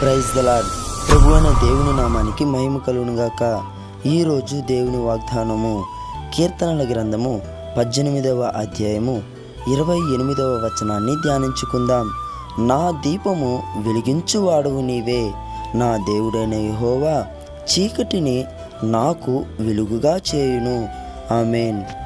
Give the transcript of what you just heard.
Praise the lord. ప్రభువైన దేవుని నామానికి మహిమ కలుగునుగాక. ఈరోజు దేవుని వాగ్దానము కీర్తనల గ్రంథము 18వ అధ్యాయము 28వ వచనాన్ని ధ్యానించుకుందాం. నా దీపము వెలిగించువాడవు నీవే, నా దేవుడైన యెహోవా చీకటిని నాకు వెలుగుగా చేయును. ఆమేన్.